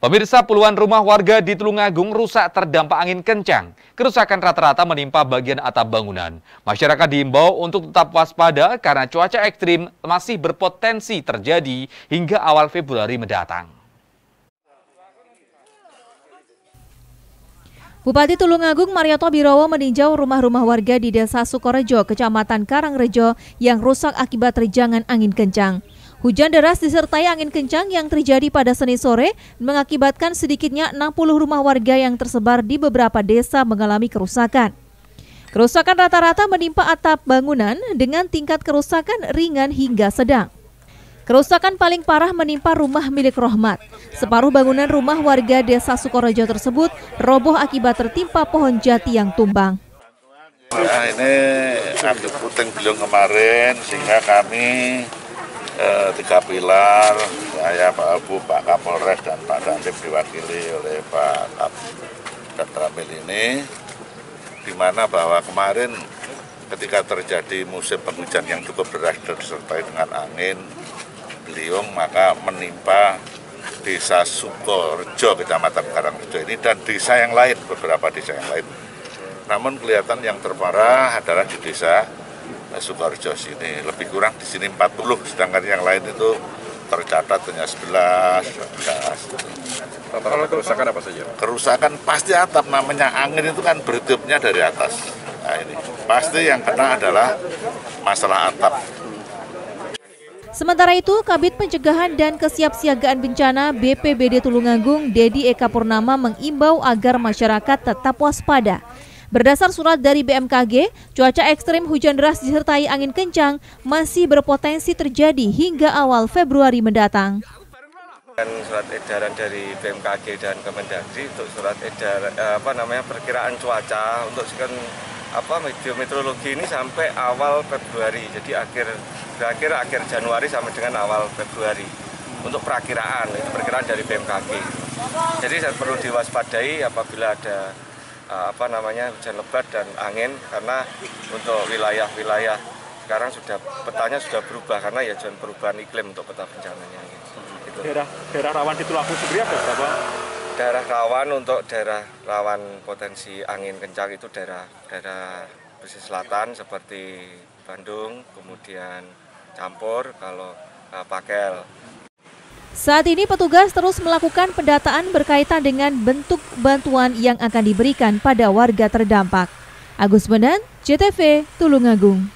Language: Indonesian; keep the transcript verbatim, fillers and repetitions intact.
Pemirsa, puluhan rumah warga di Tulungagung rusak terdampak angin kencang. Kerusakan rata-rata menimpa bagian atap bangunan. Masyarakat diimbau untuk tetap waspada karena cuaca ekstrim masih berpotensi terjadi hingga awal Februari mendatang. Bupati Tulungagung Marioto Birowo meninjau rumah-rumah warga di Desa Sukorejo, Kecamatan Karangrejo yang rusak akibat terjangan angin kencang. Hujan deras disertai angin kencang yang terjadi pada Senin sore mengakibatkan sedikitnya enam puluh rumah warga yang tersebar di beberapa desa mengalami kerusakan. Kerusakan rata-rata menimpa atap bangunan dengan tingkat kerusakan ringan hingga sedang. Kerusakan paling parah menimpa rumah milik Rohmat. Separuh bangunan rumah warga Desa Sukorejo tersebut roboh akibat tertimpa pohon jati yang tumbang. Nah, ini ada puting beliung kemarin sehingga kami Eh, tiga pilar, saya, Pak Abu, Pak Kapolres, dan Pak Dandim diwakili oleh Pak Kap dan Ramil ini, di mana bahwa kemarin ketika terjadi musim penghujan yang cukup deras disertai dengan angin, beliung, maka menimpa Desa Sukorejo, Kecamatan Karangrejo ini, dan desa yang lain, beberapa desa yang lain. Namun kelihatan yang terparah adalah di Desa Sukorejo sini, lebih kurang di sini empat puluh, sedangkan yang lain itu tercatat hanya sebelas, dua belas. Rata-rata kerusakan apa saja? Kerusakan pasti atap, namanya angin itu kan bertiupnya dari atas. Nah ini, pasti yang kena adalah masalah atap. Sementara itu, Kabid Pencegahan dan Kesiapsiagaan Bencana B P B D Tulungagung, Dedi Eka Purnama mengimbau agar masyarakat tetap waspada. Berdasar surat dari B M K G, cuaca ekstrim hujan deras disertai angin kencang masih berpotensi terjadi hingga awal Februari mendatang. Dan surat edaran dari B M K G dan Kemendagri untuk surat edaran apa namanya perkiraan cuaca untuk sekian apa meteorologi ini sampai awal Februari. Jadi akhir berakhir akhir Januari sampai dengan awal Februari. Untuk perakiraan, itu perkiraan dari B M K G. Jadi saya perlu diwaspadai apabila ada apa namanya hujan lebat dan angin, karena untuk wilayah-wilayah sekarang sudah petanya sudah berubah karena ya jangan perubahan iklim untuk peta bencananya. Gitu. Daerah daerah rawan di Tulungagung sendiri ada berapa? Daerah rawan untuk daerah rawan potensi angin kencang itu daerah daerah pesisir selatan seperti Bandung, kemudian Campur, kalau uh, Pakel. Saat ini petugas terus melakukan pendataan berkaitan dengan bentuk bantuan yang akan diberikan pada warga terdampak. Agus Medan, J T V, Tulungagung.